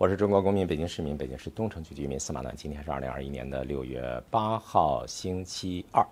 我是中国公民，北京市民，北京市东城区居民司马南。今天是2021年的6月8号，星期二。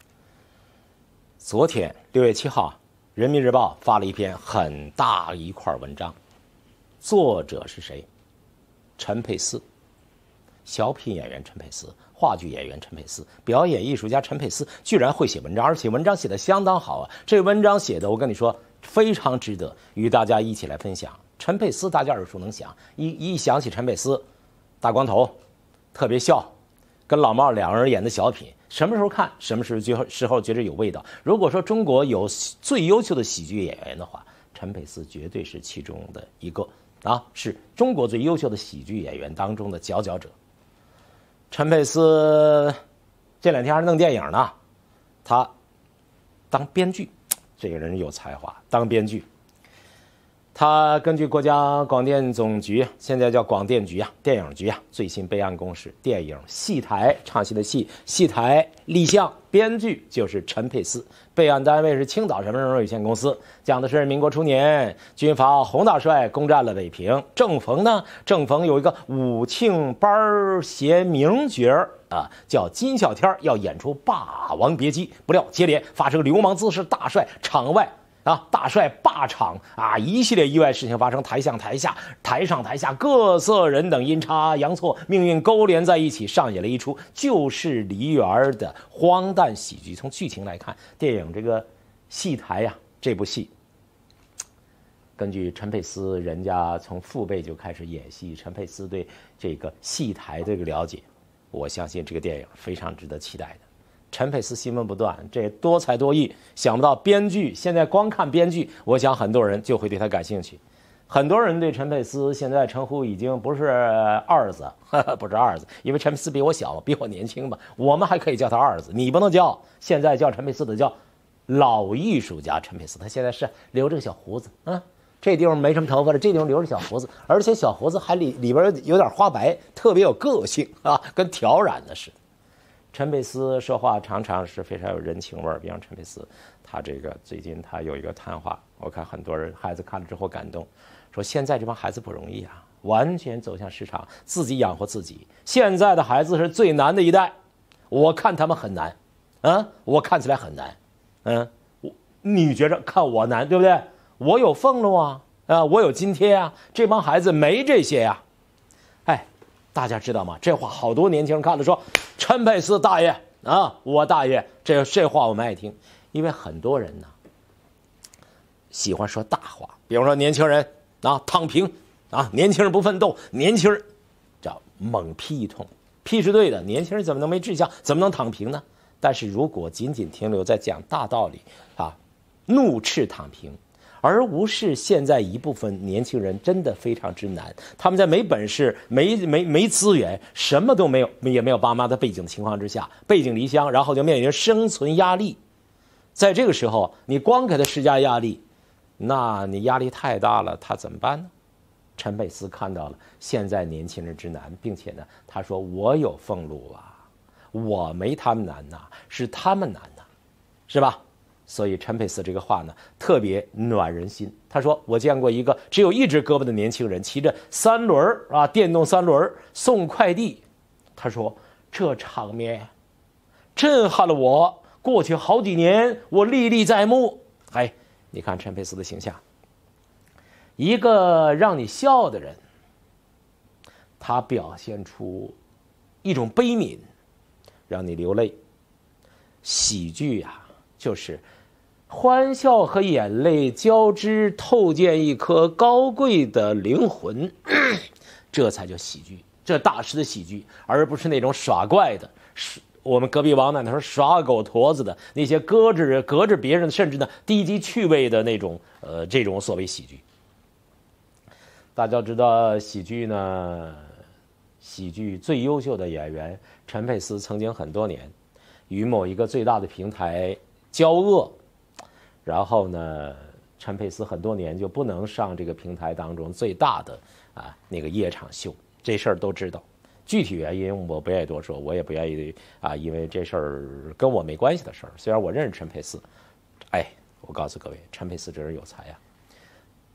昨天6月7号，人民日报发了一篇很大一块文章，作者是谁？陈佩斯，小品演员陈佩斯，话剧演员陈佩斯，表演艺术家陈佩斯，居然会写文章，而且文章写得相当好啊！这文章写的，我跟你说，非常值得与大家一起来分享。陈佩斯大家耳熟能详，一想起陈佩斯，大光头，特别笑，跟老帽两个人演的小品，什么时候看，什么时候觉得有味道。如果说中国有最优秀的喜剧演员的话，陈佩斯绝对是其中的一个啊，是中国最优秀的喜剧演员当中的佼佼者。陈佩斯这两天还弄电影呢，他当编剧，这个人有才华，当编剧。他根据国家广电总局，现在叫广电局啊，电影局啊，最新备案公示，电影戏台唱戏的戏台立项，编剧就是陈佩斯，备案单位是青岛什么什么有限公司。讲的是民国初年，军阀洪大帅攻占了北平，正逢有一个武庆班携名角啊，叫金小天要演出《霸王别姬》，不料接连发生流氓滋事，大帅场外。大帅霸场啊，一系列意外事情发生，台上台下各色人等阴差阳错，命运勾连在一起，上演了一出旧式梨园的荒诞喜剧。从剧情来看，电影这个戏台呀，这部戏根据陈佩斯，人家从父辈就开始演戏，陈佩斯对这个戏台这个了解，我相信这个电影非常值得期待的。陈佩斯新闻不断，这多才多艺，想不到编剧现在光看编剧，我想很多人就会对他感兴趣。很多人对陈佩斯现在称呼已经不是二子，不是二子，因为陈佩斯比我小，比我年轻嘛，我们还可以叫他二子，你不能叫。现在叫陈佩斯的叫老艺术家陈佩斯，他现在是留着个小胡子啊，这地方没什么头发了，这地方留着小胡子，而且小胡子还里边有点花白，特别有个性啊，跟挑染的似的。陈佩斯说话常常是非常有人情味儿，比方陈佩斯，他这个最近他有一个谈话，我看很多人孩子看了之后感动，说现在这帮孩子不容易啊，完全走向市场，自己养活自己。现在的孩子是最难的一代，我看他们很难，我看起来很难，你觉着看我难，对不对？我有俸禄啊，我有津贴啊，这帮孩子没这些呀，大家知道吗？这话好多年轻人看了说，陈佩斯大爷啊，我大爷，这话我们爱听，因为很多人呢喜欢说大话，比方说年轻人啊躺平啊，年轻人不奋斗，年轻人叫猛批一通，批是对的，年轻人怎么能没志向，怎么能躺平呢？但是如果仅仅停留在讲大道理啊，怒斥躺平，而无视现在一部分年轻人真的非常之难，他们在没本事、没资源、什么都没有，也没有爸妈的背景的情况之下，背井离乡，然后就面临生存压力。在这个时候，你光给他施加压力，那你压力太大了，他怎么办呢？陈佩斯看到了现在年轻人之难，并且呢，他说我有俸禄啊，我没他们难呐，是他们难呐，是吧？所以陈佩斯这个话呢，特别暖人心。他说：“我见过一个只有一只胳膊的年轻人，骑着三轮啊，电动三轮送快递。他说这场面震撼了我，过去好几年我历历在目。你看陈佩斯的形象，一个让你笑的人，他表现出一种悲悯，让你流泪。喜剧啊，就是欢笑和眼泪交织，透见一颗高贵的灵魂，这才叫喜剧，这大师的喜剧，而不是那种耍怪的。我们隔壁王奶奶说耍狗驼子的那些隔着别人，甚至呢低级趣味的那种这种所谓喜剧。大家知道喜剧呢，喜剧最优秀的演员陈佩斯曾经很多年与某一个最大的平台交恶，然后呢，陈佩斯很多年就不能上这个平台当中最大的那个夜场秀，这事儿都知道。具体原因我不愿意多说，我也不愿意因为这事儿跟我没关系的事儿。虽然我认识陈佩斯，我告诉各位，陈佩斯这人有才呀。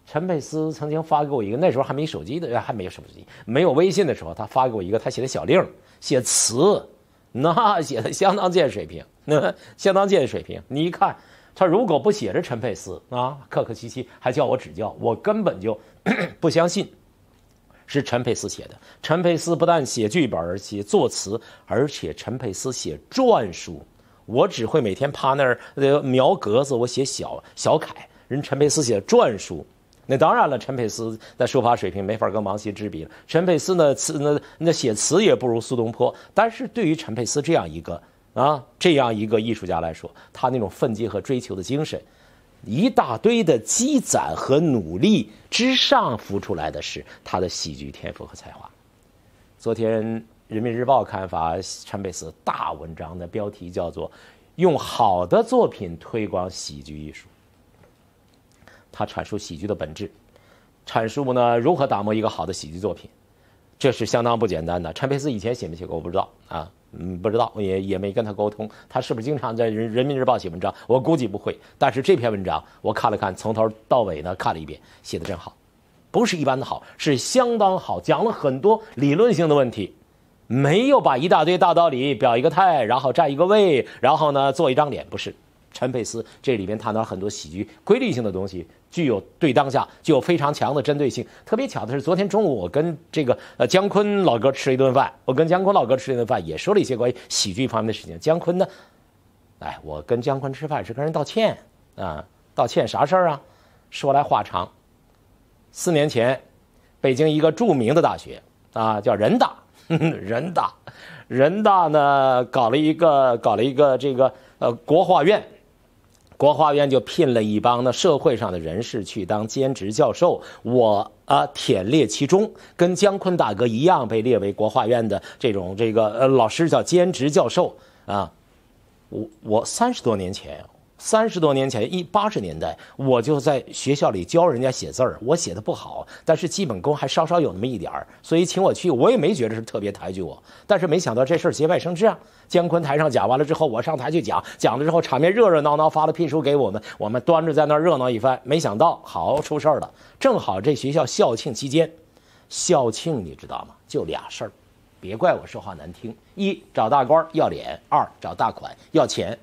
陈佩斯曾经发给我一个，那时候还没手机的，还没有手机，没有微信的时候，他发给我一个他写的小令，写词，那写的相当见水平，相当见水平。你一看，他如果不写着陈佩斯啊，客客气气还叫我指教，我根本就不相信是陈佩斯写的。陈佩斯不但写剧本、写作词，而且陈佩斯写篆书。我只会每天趴那儿描格子，我写小楷，人陈佩斯写篆书。那当然了，陈佩斯的书法水平没法跟王羲之比了。陈佩斯呢，那写词也不如苏东坡。但是对于陈佩斯这样一个艺术家来说，他那种奋进和追求的精神，一大堆的积攒和努力之上浮出来的是他的喜剧天赋和才华。昨天《人民日报》刊发陈佩斯大文章的标题叫做“用好的作品推广喜剧艺术”。他阐述喜剧的本质，阐述呢如何打磨一个好的喜剧作品，这是相当不简单的。陈佩斯以前写没写过我不知道啊，不知道，也没跟他沟通，他是不是经常在人民日报写文章，我估计不会。但是这篇文章我看了看，从头到尾呢看了一遍，写得真好，不是一般的好，是相当好，讲了很多理论性的问题，没有把一大堆大道理表一个态，然后占一个位，然后呢做一张脸，不是。陈佩斯这里面谈到很多喜剧规律性的东西，具有对当下具有非常强的针对性。特别巧的是，昨天中午我跟这个姜昆老哥吃了一顿饭，也说了一些关于喜剧方面的事情。姜昆呢，我跟姜昆吃饭是跟人道歉啊，道歉啥事儿啊？说来话长。4年前，北京一个著名的大学啊，叫人大，人大呢搞了一个这个国画院。国画院就聘了一帮社会上的人士去当兼职教授，我忝列其中，跟姜昆大哥一样被列为国画院的这个老师，叫兼职教授啊。我30多年前，80年代，我就在学校里教人家写字儿，我写的不好，但是基本功还稍稍有那么一点儿，所以请我去，我也没觉得是特别抬举我，但是没想到这事儿节外生枝啊。姜昆台上讲完了之后，我上台去讲了之后，场面热热闹闹，发了聘书给我们，我们端着在那儿热闹一番，没想到好出事儿了。正好这学校校庆期间，校庆你知道吗？就俩事儿，别怪我说话难听：一找大官要脸，二找大款要钱。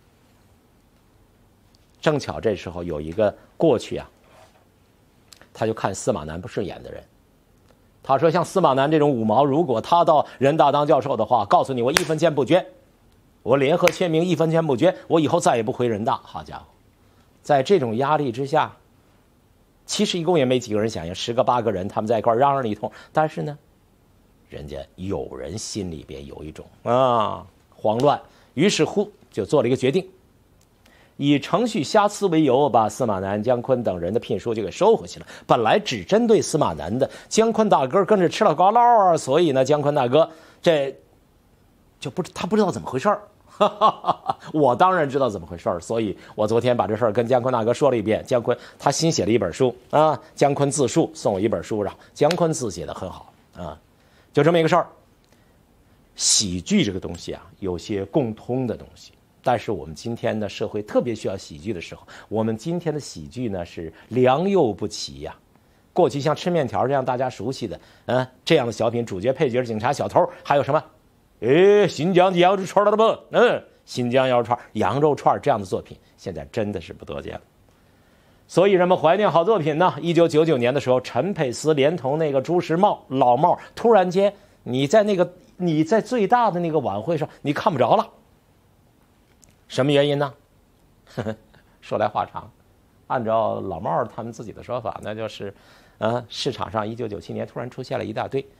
正巧这时候有一个过去他就看司马南不顺眼的人，他说像司马南这种五毛，如果他到人大当教授的话，告诉你我1分钱不捐，我联合签名1分钱不捐，我以后再也不回人大。好家伙，在这种压力之下，其实一共也没几个人响应，10个8个人他们在一块嚷嚷了一通，但是呢，人家有人心里边有一种慌乱，于是乎就做了一个决定，以程序瑕疵为由，把司马南、姜昆等人的聘书就给收回去了。本来只针对司马南的，姜昆大哥跟着吃了高捞，所以呢，姜昆大哥这就他不知道怎么回事儿。我当然知道怎么回事儿，所以我昨天把这事儿跟姜昆大哥说了一遍。姜昆他新写了一本书啊，姜昆自述，送我一本书，然后姜昆字写得很好啊，就这么一个事儿。喜剧这个东西有些共通的东西。但是我们今天的社会特别需要喜剧的时候，我们今天的喜剧呢是良莠不齐呀。过去像吃面条这样大家熟悉的，这样的小品，主角、配角、警察、小偷，还有什么，新疆羊肉串了不？新疆羊肉串这样的作品，现在真的是不多见了。所以人们怀念好作品呢。1999年的时候，陈佩斯连同那个朱时茂老帽，突然间你在最大的那个晚会上你看不着了。什么原因呢？说来话长，按照老帽他们自己的说法，那就是市场上1997年突然出现了一大堆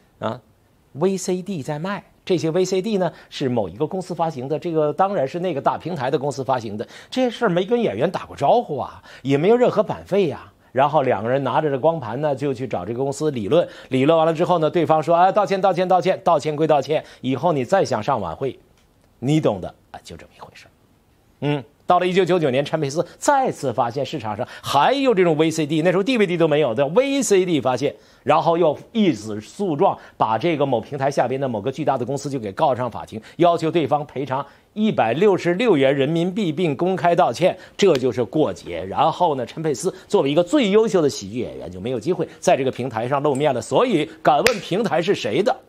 VCD 在卖，这些 VCD 呢是某一个公司发行的，这个当然是那个大平台的公司发行的，这事儿没跟演员打过招呼也没有任何版费然后2个人拿着这光盘呢，就去找这个公司理论完了之后呢，对方说道歉归道歉，以后你再想上晚会，你懂的就这么一回事。 到了1999年，陈佩斯再次发现市场上还有这种 VCD， 那时候 DVD 都没有的 VCD 发现，然后又以此诉状，把这个某平台下边的某个巨大的公司就给告上法庭，要求对方赔偿166元人民币，并公开道歉，这就是过节。然后呢，陈佩斯作为一个最优秀的喜剧演员，就没有机会在这个平台上露面了。所以，敢问平台是谁的？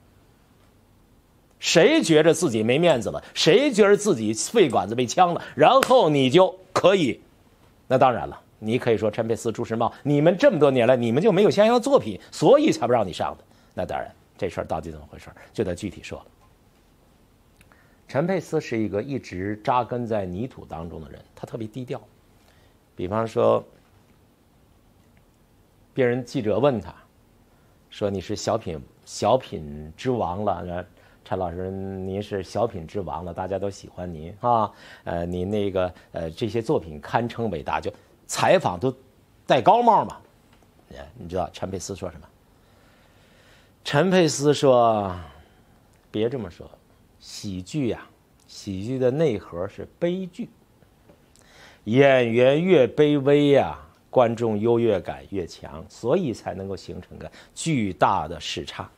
谁觉着自己没面子了？谁觉着自己肺管子被呛了？然后你就可以，那当然了，你可以说陈佩斯、朱时茂，你们这么多年来你们就没有相应的作品，所以才不让你上的。那当然，这事儿到底怎么回事，就得具体说了。陈佩斯是一个一直扎根在泥土当中的人，他特别低调。比方说，别人记者问他，说你是小品之王了。陈老师，您是小品之王了，大家都喜欢您啊。您那个这些作品堪称伟大，就采访都戴高帽嘛。你知道陈佩斯说什么？陈佩斯说：“别这么说，喜剧呀，喜剧的内核是悲剧。演员越卑微呀，观众优越感越强，所以才能够形成个巨大的视差。”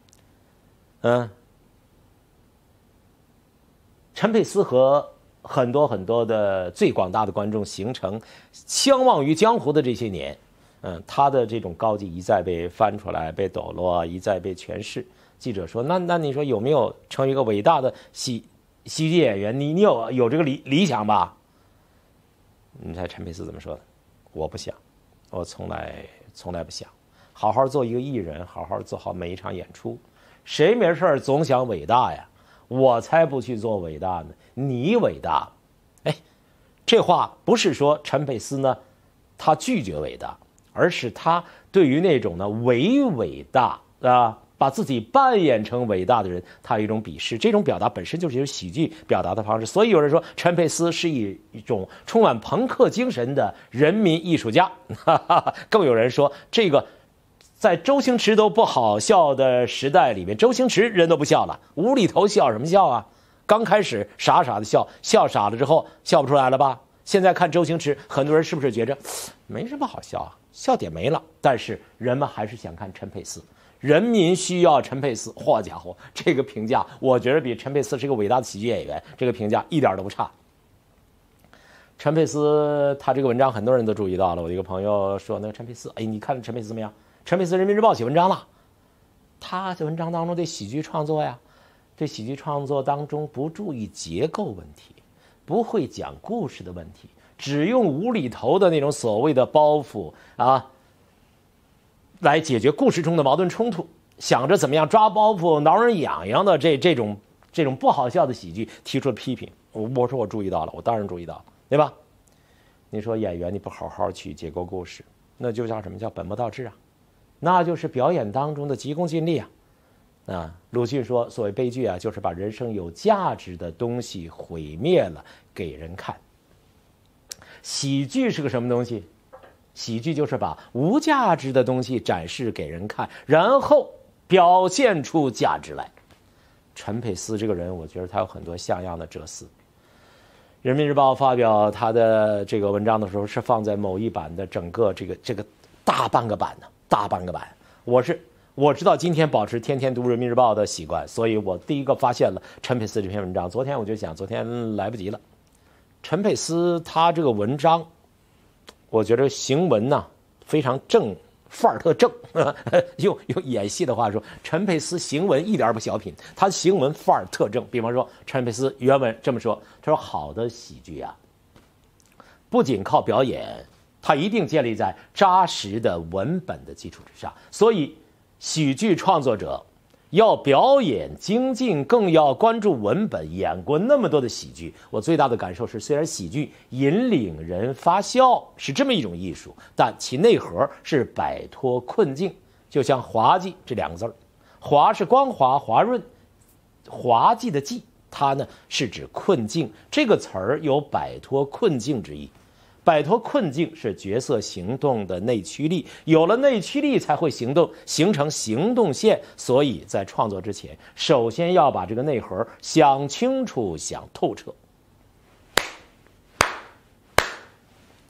陈佩斯和很多的最广大的观众形成相忘于江湖的这些年，他的这种高级一再被翻出来，被抖落，一再被诠释。记者说：“那你说有没有成为一个伟大的喜剧演员？你有这个理想吧？”你猜陈佩斯怎么说的？我不想，我从来不想。好好做一个艺人，好好做好每一场演出。谁没事总想伟大呀？我才不去做伟大呢，你伟大。这话不是说陈佩斯呢，他拒绝伟大，而是他对于那种呢伪伟大啊，把自己扮演成伟大的人，他有一种鄙视。这种表达本身就是一种喜剧表达的方式。所以有人说陈佩斯是一种充满朋克精神的人民艺术家，更有人说这个。在周星驰都不好笑的时代里面，周星驰人都不笑了，无厘头笑什么笑啊？刚开始傻傻的笑傻了之后笑不出来了吧？现在看周星驰，很多人是不是觉着没什么好笑啊？笑点没了，但是人们还是想看陈佩斯，人民需要陈佩斯。好家伙，这个评价我觉得比陈佩斯是个伟大的喜剧演员这个评价一点都不差。陈佩斯他这个文章很多人都注意到了，我一个朋友说那个陈佩斯，你看陈佩斯怎么样？陈佩斯人民日报写文章了，他在文章当中对喜剧创作呀，对喜剧创作当中不注意结构问题，不会讲故事的问题，只用无厘头的那种所谓的包袱啊，来解决故事中的矛盾冲突，想着怎么样抓包袱挠人痒痒的这种不好笑的喜剧提出了批评。我说我注意到了，我当然注意到了，对吧？你说演员你不好好去结构故事，那就叫什么叫本末倒置啊？那就是表演当中的急功近利啊！鲁迅说，所谓悲剧啊，就是把人生有价值的东西毁灭了给人看。喜剧是个什么东西？喜剧就是把无价值的东西展示给人看，然后表现出价值来。陈佩斯这个人，我觉得他有很多像样的哲思。人民日报发表他的这个文章的时候，是放在某一版的整个这个大半个版呢。大半个版，我知道今天保持天天读人民日报的习惯，所以我第一个发现了陈佩斯这篇文章。昨天我就想，昨天来不及了。陈佩斯他这个文章，我觉得行文呢非常正，范儿特正。用演戏的话说，陈佩斯行文一点不小品，他行文范儿特正。比方说，陈佩斯原文这么说，他说：“好的喜剧啊，不仅靠表演。”它一定建立在扎实的文本的基础之上，所以喜剧创作者要表演精进，更要关注文本。演过那么多的喜剧，我最大的感受是，虽然喜剧引领人发笑是这么一种艺术，但其内核是摆脱困境。就像滑稽这两个字儿，滑是光滑滑润，滑稽的稽，它呢是指困境，这个词儿有摆脱困境之意。摆脱困境是角色行动的内驱力，有了内驱力才会行动，形成行动线。所以在创作之前，首先要把这个内核想清楚、想透彻。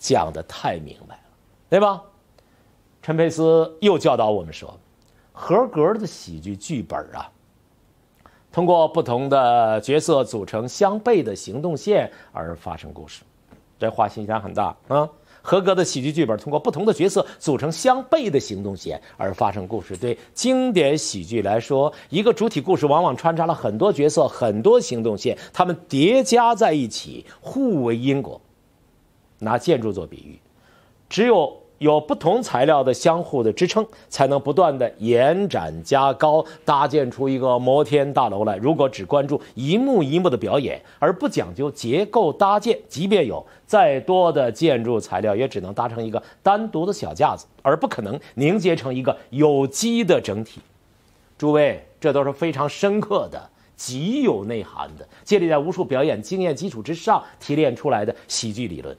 讲得太明白了，对吧？陈佩斯又教导我们说，合格的喜剧剧本啊，通过不同的角色组成相悖的行动线而发生故事。这话影响很大啊！合格的喜剧剧本通过不同的角色组成相悖的行动线而发生故事。对经典喜剧来说，一个主体故事往往穿插了很多角色、很多行动线，它们叠加在一起，互为因果。拿建筑做比喻，只有不同材料的相互的支撑，才能不断的延展加高，搭建出一个摩天大楼来。如果只关注一幕一幕的表演，而不讲究结构搭建，即便有再多的建筑材料，也只能搭成一个单独的小架子，而不可能凝结成一个有机的整体。诸位，这都是非常深刻的、极有内涵的，建立在无数表演经验基础之上提炼出来的喜剧理论。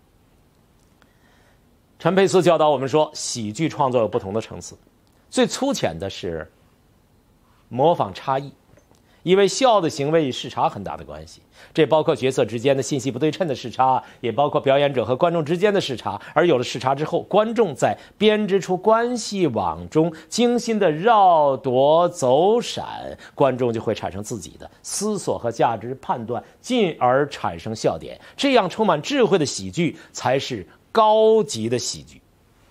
陈佩斯教导我们说，喜剧创作有不同的层次，最粗浅的是模仿差异，因为笑的行为与视差很大的关系，这包括角色之间的信息不对称的视差，也包括表演者和观众之间的视差。而有了视差之后，观众在编织出关系网中精心的绕夺走闪，观众就会产生自己的思索和价值判断，进而产生笑点。这样充满智慧的喜剧才是高级的喜剧。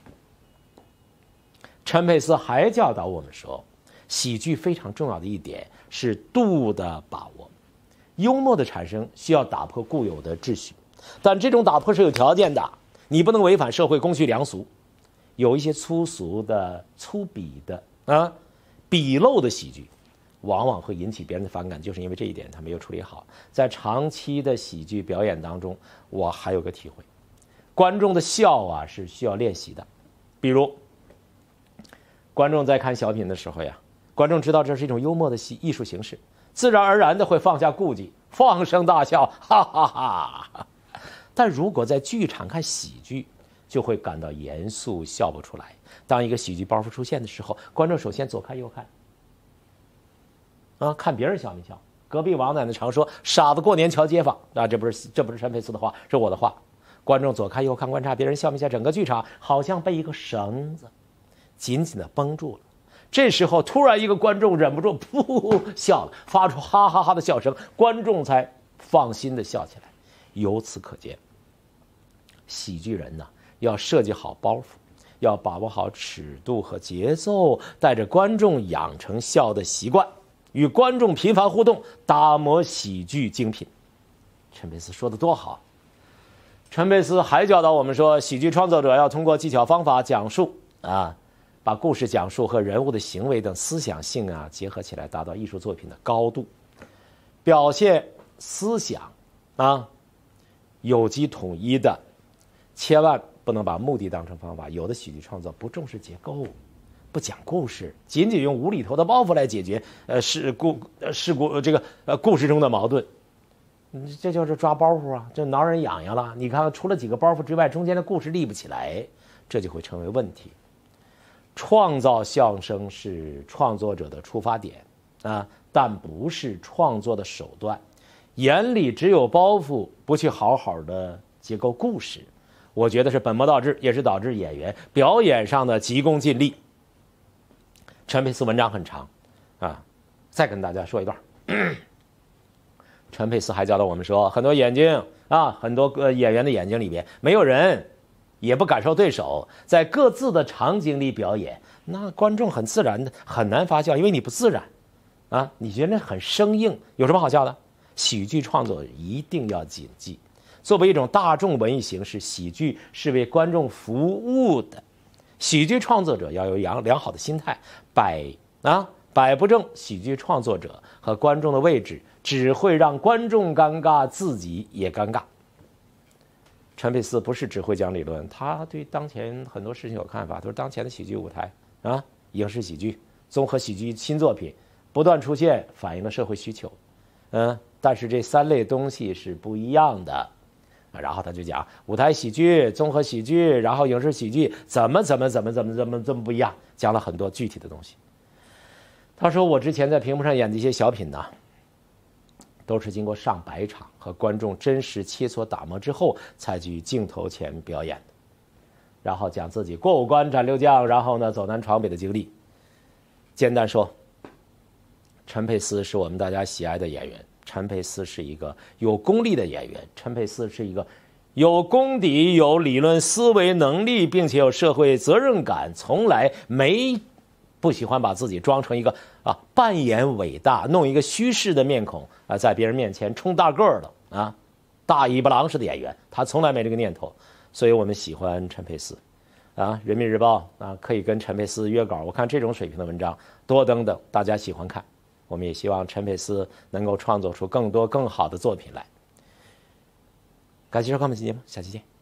陈佩斯还教导我们说，喜剧非常重要的一点是度的把握。幽默的产生需要打破固有的秩序，但这种打破是有条件的，你不能违反社会公序良俗。有一些粗俗的、粗鄙的鄙陋的喜剧，往往会引起别人的反感，就是因为这一点他没有处理好。在长期的喜剧表演当中，我还有个体会，观众的笑啊是需要练习的。比如观众在看小品的时候呀，观众知道这是一种幽默的艺术形式，自然而然的会放下顾忌，放声大笑，哈哈哈。但如果在剧场看喜剧，就会感到严肃，笑不出来。当一个喜剧包袱出现的时候，观众首先左看右看看别人笑没笑。隔壁王奶奶常说，傻子过年瞧街坊这不是陈佩斯的话，是我的话。观众左看右看，观察别人笑没笑，整个剧场好像被一个绳子紧紧地绷住了。这时候突然一个观众忍不住噗笑了，发出哈哈哈的笑声，观众才放心地笑起来。由此可见，喜剧人呢要设计好包袱，要把握好尺度和节奏，带着观众养成笑的习惯，与观众频繁互动，打磨喜剧精品。陈佩斯说的多好！陈佩斯还教导我们说，喜剧创作者要通过技巧方法讲述把故事讲述和人物的行为等思想性结合起来，达到艺术作品的高度。表现思想有机统一的，千万不能把目的当成方法。有的喜剧创作不重视结构，不讲故事，仅仅用无厘头的包袱来解决故事中的矛盾，这就是抓包袱这挠人痒痒了。你看，除了几个包袱之外，中间的故事立不起来，这就会成为问题。创造笑声是创作者的出发点但不是创作的手段。眼里只有包袱，不去好好的结构故事，我觉得是本末倒置，也是导致演员表演上的急功近利。陈佩斯文章很长再跟大家说一段。陈佩斯还教导我们说，很多眼睛很多演员的眼睛里边没有人，也不感受对手，在各自的场景里表演，那观众很自然的很难发笑，因为你不自然你觉得很生硬，有什么好笑的？喜剧创作一定要谨记，作为一种大众文艺形式，喜剧是为观众服务的。喜剧创作者要有良好的心态，摆不正喜剧创作者和观众的位置，只会让观众尴尬，自己也尴尬。陈佩斯不是只会讲理论，他对当前很多事情有看法，都是当前的喜剧舞台影视喜剧、综合喜剧新作品不断出现，反映了社会需求但是这三类东西是不一样的。然后他就讲舞台喜剧、综合喜剧，然后影视喜剧怎么不一样，讲了很多具体的东西。他说，我之前在屏幕上演的一些小品都是经过上百场和观众真实切磋打磨之后才去镜头前表演的。然后讲自己过五关斩六将，然后呢走南闯北的经历。简单说，陈佩斯是我们大家喜爱的演员，陈佩斯是一个有功力的演员，陈佩斯是一个有功底、有理论思维能力，并且有社会责任感，从来不喜欢把自己装成一个扮演伟大、弄一个虚饰的面孔在别人面前充大个儿的大尾巴狼式的演员，他从来没这个念头。所以我们喜欢陈佩斯人民日报可以跟陈佩斯约稿，我看这种水平的文章多登登，大家喜欢看。我们也希望陈佩斯能够创作出更多更好的作品来。感谢收看本期节目，下期见。